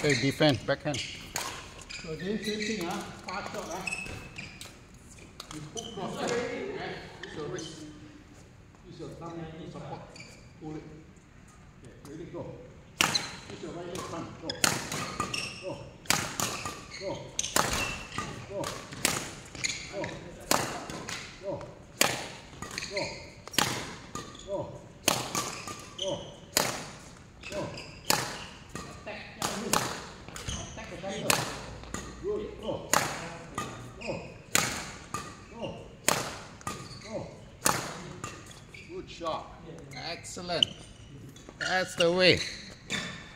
Okay, defend, backhand. So this same thing, fast shot, you hook cross it, use your wrist, use your thumb to support, pull it. Okay, ready, go. Use your right leg, punch, go. Go. Go. Go. Go. Go. Go. Go. Go. Go. Good. Go. Go. Go. Go. Good shot. Excellent. That's the way.